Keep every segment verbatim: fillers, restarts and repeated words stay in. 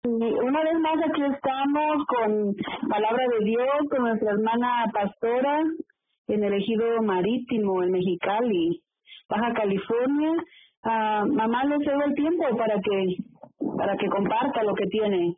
Y una vez más aquí estamos con Palabra de Dios, con nuestra hermana pastora en el Ejido Marítimo, en Mexicali, Baja California. Uh, mamá, le cedo el tiempo para que para que comparta lo que tiene.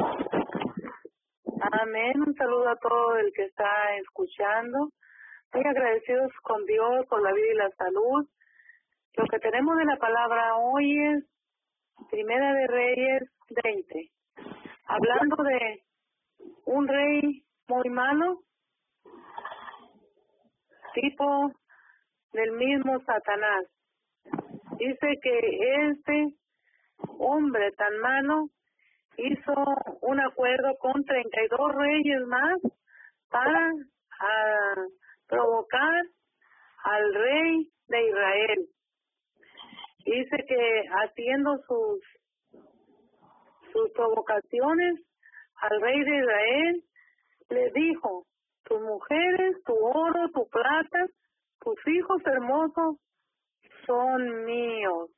Amén. Un saludo a todo el que está escuchando. Muy agradecidos con Dios por la vida y la salud. Lo que tenemos de la palabra hoy es Primera de Reyes veinte. Hablando de un rey muy malo, tipo del mismo Satanás. Dice que este hombre tan malo hizo un acuerdo con treinta y dos reyes más para a, provocar al rey de Israel. Dice que haciendo sus sus provocaciones al rey de Israel, le dijo: tus mujeres, tu oro, tu plata, tus hijos hermosos son míos.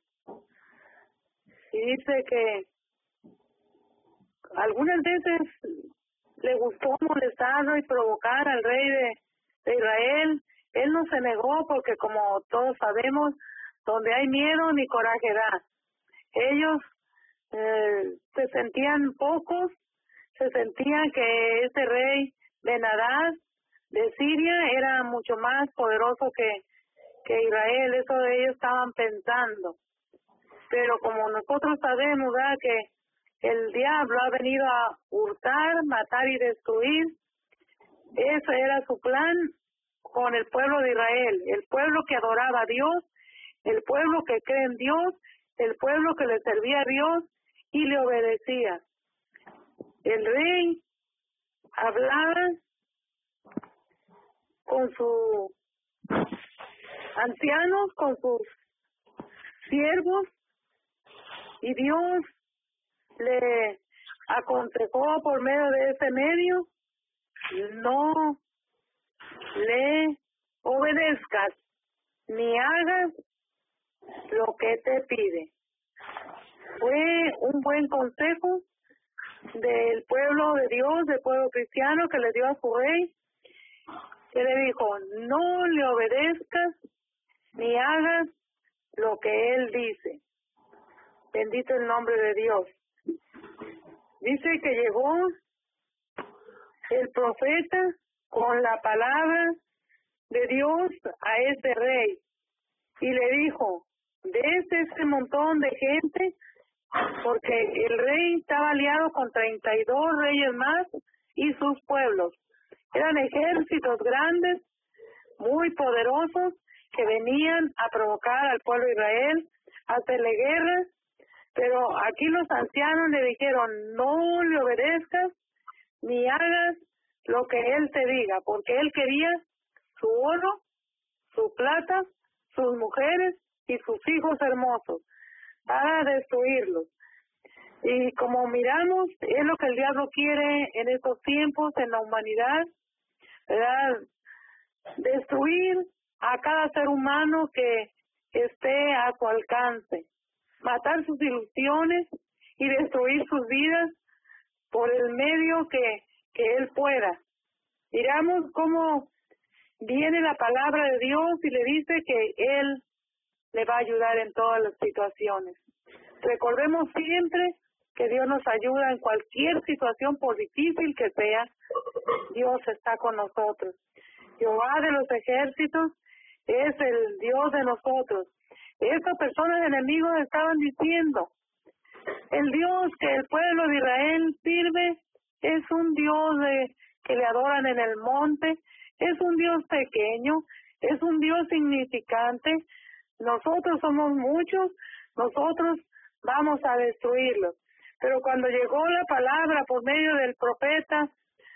Y dice que algunas veces le gustó molestar y provocar al rey de, de Israel. Él no se negó porque, como todos sabemos, donde hay miedo ni coraje da. Ellos eh, se sentían pocos, se sentían que ese rey Ben-Hadad de Siria era mucho más poderoso que, que Israel. Eso de ellos estaban pensando. Pero como nosotros sabemos, ¿verdad?, que el diablo ha venido a hurtar, matar y destruir, ese era su plan con el pueblo de Israel, el pueblo que adoraba a Dios, el pueblo que cree en Dios, el pueblo que le servía a Dios y le obedecía. El rey hablaba con sus ancianos, con sus siervos, y Dios le aconsejó por medio de ese medio: no le obedezcas ni hagas lo que te pide. Fue un buen consejo del pueblo de Dios, del pueblo cristiano, que le dio a su rey, que le dijo: no le obedezcas ni hagas lo que él dice. Bendito el nombre de Dios. Dice que llegó el profeta con la palabra de Dios a ese rey y le dijo: desde ese montón de gente, porque el rey estaba aliado con treinta y dos reyes más y sus pueblos. Eran ejércitos grandes, muy poderosos, que venían a provocar al pueblo de Israel, a hacerle guerra. Pero aquí los ancianos le dijeron: no le obedezcas ni hagas lo que él te diga, porque él quería su oro, su plata, sus mujeres y sus hijos hermosos para destruirlos. Y como miramos, es lo que el diablo quiere en estos tiempos, en la humanidad, ¿verdad? Destruir a cada ser humano que esté a su alcance, matar sus ilusiones y destruir sus vidas por el medio que, que él pueda. Miramos cómo viene la palabra de Dios y le dice que él le va a ayudar en todas las situaciones. Recordemos siempre que Dios nos ayuda en cualquier situación, por difícil que sea. Dios está con nosotros. Jehová de los ejércitos es el Dios de nosotros. Estas personas enemigos estaban diciendo: el Dios que el pueblo de Israel sirve es un Dios de, que le adoran en el monte, es un Dios pequeño, es un Dios insignificante. Nosotros somos muchos, nosotros vamos a destruirlos. Pero cuando llegó la palabra por medio del profeta,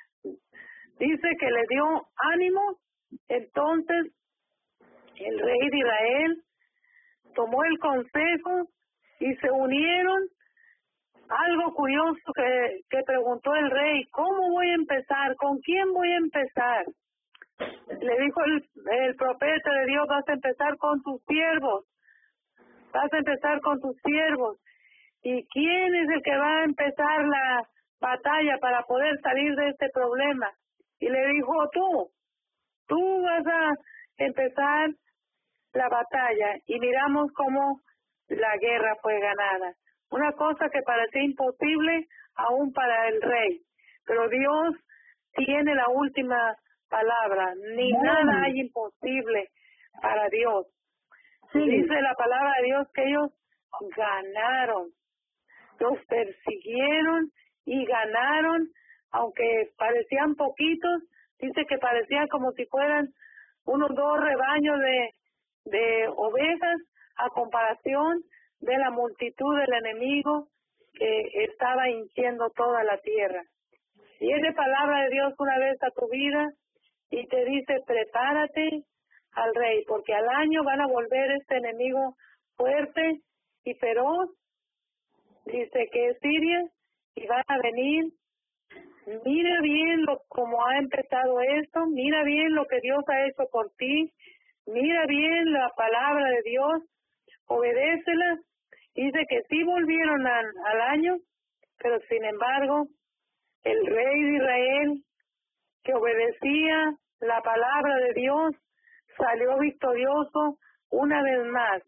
dice que le dio ánimo. Entonces el rey de Israel tomó el consejo y se unieron. Algo curioso que, que preguntó el rey: ¿cómo voy a empezar? ¿Con quién voy a empezar? Le dijo el, el profeta de Dios: vas a empezar con tus siervos, vas a empezar con tus siervos. ¿y quién es el que va a empezar la batalla para poder salir de este problema? Y le dijo, tú, tú vas a empezar la batalla. Y miramos cómo la guerra fue ganada. Una cosa que parecía imposible aún para el rey. Pero Dios tiene la última palabra. Ni Bueno. nada hay imposible para Dios. Sí. Dice la palabra de Dios que ellos ganaron. Los persiguieron y ganaron, aunque parecían poquitos. Dice que parecían como si fueran unos dos rebaños de, de ovejas a comparación de la multitud del enemigo que estaba hinchiendo toda la tierra. Y es de palabra de Dios una vez a tu vida y te dice, prepárate al rey, porque al año van a volver este enemigo fuerte y feroz. Dice que es Siria y van a venir. Mira bien lo como ha empezado esto, mira bien lo que Dios ha hecho por ti, mira bien la palabra de Dios, obedécela. Dice que sí volvieron al, al año, pero sin embargo, el rey de Israel, que obedecía la palabra de Dios, salió victorioso una vez más.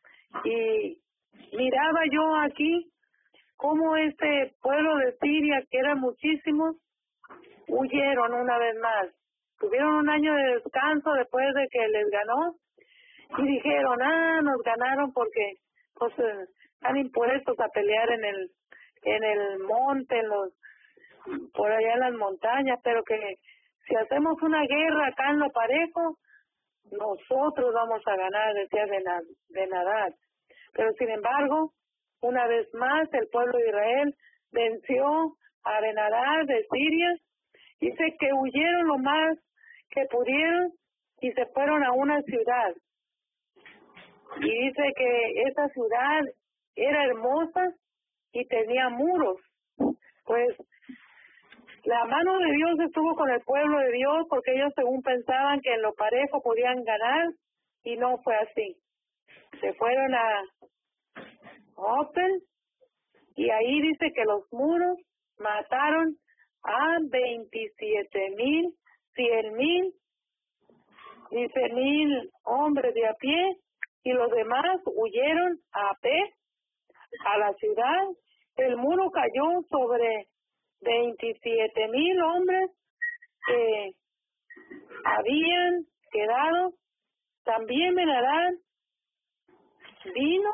Y miraba yo aquí cómo este pueblo de Siria, que eran muchísimos, huyeron una vez más. Tuvieron un año de descanso después de que les ganó y dijeron, ah, nos ganaron porque pues eh, están impuestos a pelear en el en el monte, en los por allá en las montañas, pero que si hacemos una guerra acá en lo parejo, nosotros vamos a ganar, decía de, na de nadar. Pero sin embargo, una vez más el pueblo de Israel venció a Benadad de Siria. Dice que huyeron lo más que pudieron y se fueron a una ciudad. Y dice que esa ciudad era hermosa y tenía muros. Pues la mano de Dios estuvo con el pueblo de Dios porque ellos según pensaban que en lo parejo podían ganar y no fue así. Se fueron a Open y ahí dice que los muros mataron a veintisiete mil, cien mil, dice mil hombres de a pie y los demás huyeron a pie a la ciudad. El muro cayó sobre veintisiete mil hombres que habían quedado. También Benadad vino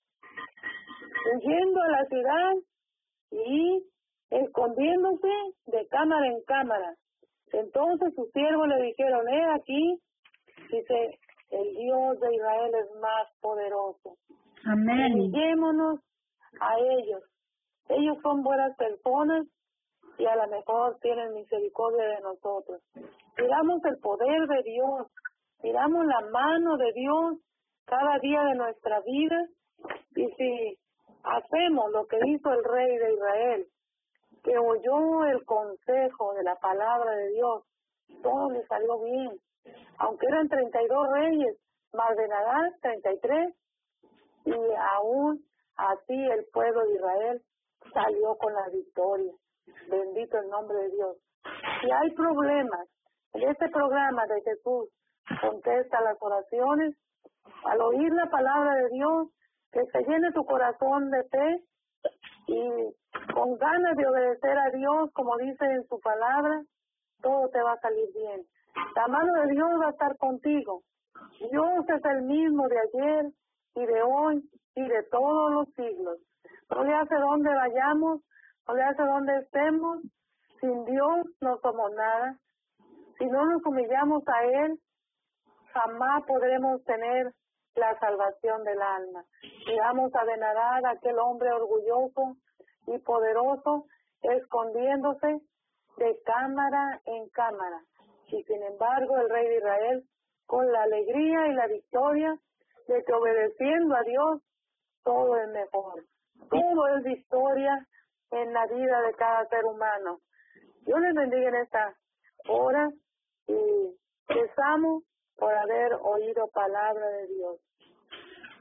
huyendo a la ciudad y escondiéndose de cámara en cámara. Entonces sus siervos le dijeron, he aquí, dice, el Dios de Israel es más poderoso. Amén. Humillémonos a ellos. Ellos son buenas personas y a lo mejor tienen misericordia de nosotros. Miramos el poder de Dios, miramos la mano de Dios cada día de nuestra vida y si hacemos lo que hizo el rey de Israel, que oyó el consejo de la palabra de Dios, todo le salió bien. Aunque eran treinta y dos reyes, más de nada, treinta y tres, y aún así el pueblo de Israel salió con la victoria. Bendito el nombre de Dios. Si hay problemas, en este programa de Jesús contesta las oraciones, al oír la palabra de Dios, que se llene tu corazón de fe y con ganas de obedecer a Dios, como dice en su palabra, todo te va a salir bien. La mano de Dios va a estar contigo. Dios es el mismo de ayer y de hoy y de todos los siglos. No le hace donde vayamos, no le hace donde estemos. Sin Dios no somos nada. Si no nos humillamos a Él, jamás podremos tener la salvación del alma. Miramos a Benadad, aquel hombre orgulloso y poderoso, escondiéndose de cámara en cámara. Y sin embargo, el rey de Israel, con la alegría y la victoria de que obedeciendo a Dios, todo es mejor. Todo es victoria en la vida de cada ser humano. Dios les bendiga en esta hora y rezamos por haber oído palabra de Dios.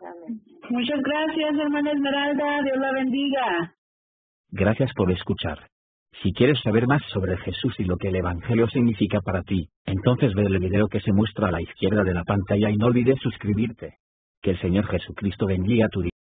Amén. Muchas gracias, hermana Esmeralda. Dios la bendiga. Gracias por escuchar. Si quieres saber más sobre Jesús y lo que el Evangelio significa para ti, entonces ve el video que se muestra a la izquierda de la pantalla y no olvides suscribirte. Que el Señor Jesucristo bendiga tu día.